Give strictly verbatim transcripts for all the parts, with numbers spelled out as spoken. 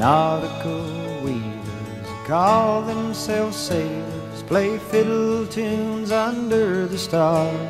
nautical wheelers call themselves sailors, play fiddle tunes under the stars.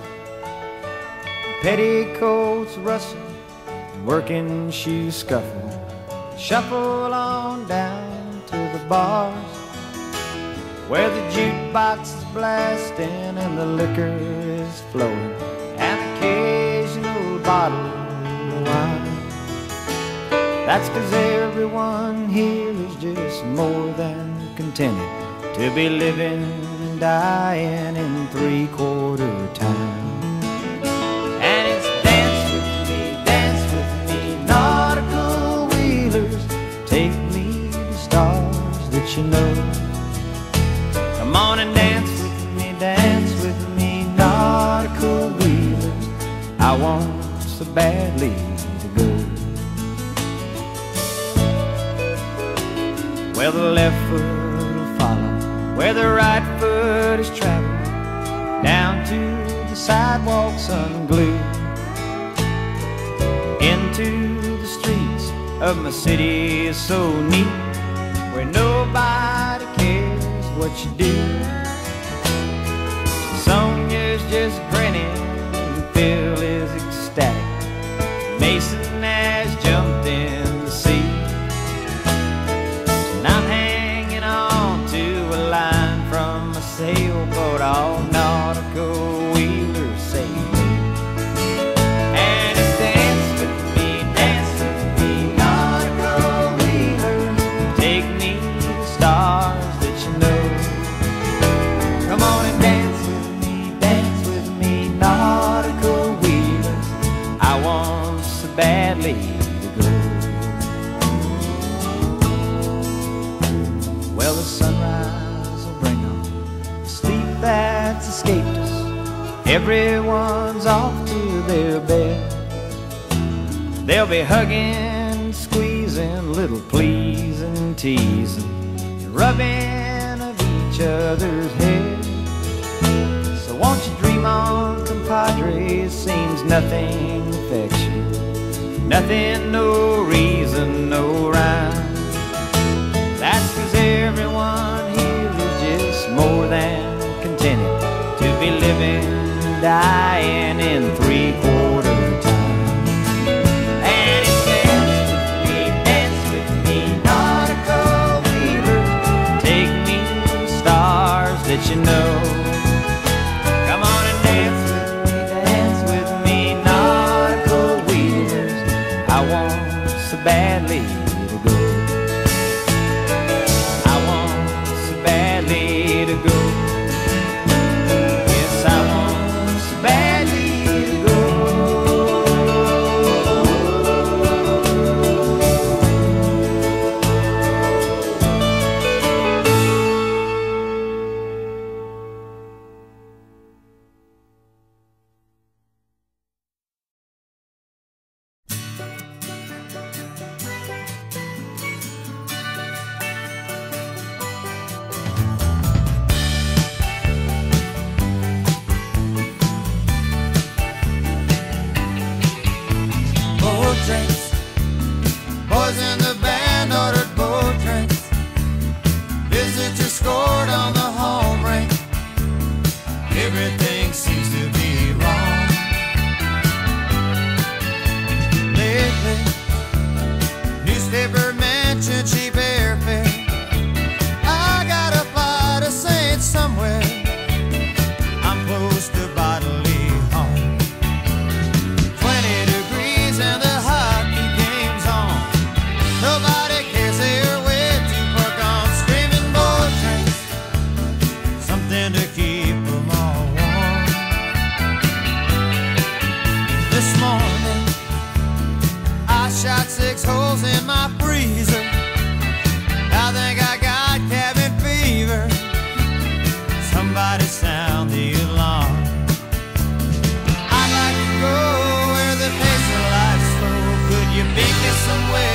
Petticoats rustle, working shoes scuffle, shuffle on down to the bars, where the jukebox is blasting and the liquor is flowing, and occasional bottle of wine. That's 'cause everyone here is just more than contented to be living and dying in three-quarter time. And it's dance with me, dance with me, nautical wheelers, take me to stars that you know. Come on and dance with me, dance with me, nautical wheelers, I want so badly to go. Well, the left foot will follow where the right foot is traveling, down to the sidewalks unglued, into the streets of my city is so neat, where nobody cares what you do. Sonia's just grinning and Phil is ecstatic. Mason has jumped in the sea, and I'm hanging on to a line from a sailboat, all nautical wheelers save me. And it's dance with me, dance with me, nautical wheelers, take me to stars that you know. Come on and dance with me, dance with me, nautical wheelers, I want so badly to go. Well, the sunrise will bring on the sleep that's escaped us. Everyone's off to their bed. They'll be hugging, squeezing, little pleasing, teasing, and rubbing of each other's head. So won't you dream on, compadre, seems nothing affects you, nothing, no reason, no rhyme. That's 'cause everyone here is just more than contented to be living and dying in three-quarter time. And it's dance with me, dance with me, nautical wheeler, take me to stars that you know. Come on and dance with me, dance with me, nautical wheelers, I want so badly to go. I want so badly to go. Yes, I want so badly to go. Boat drinks, boys in the band ordered boat drinks. Visitor scored on the home rink. Everything seems to be wrong lately. Newspaper mentioned cheap airfare. I gotta fly to Saint somewhere. I'm close to bodily harm. Twenty degrees and the hockey game's on. Nobody cares, they're way too far gone. Screaming boat drinks, something to keep them all warm. This morning I shot six holes in my freezer. I think I got cabin fever. Somebody sound the alarm. I'd like to go where the pace of life's slow. Could you meet me somewhere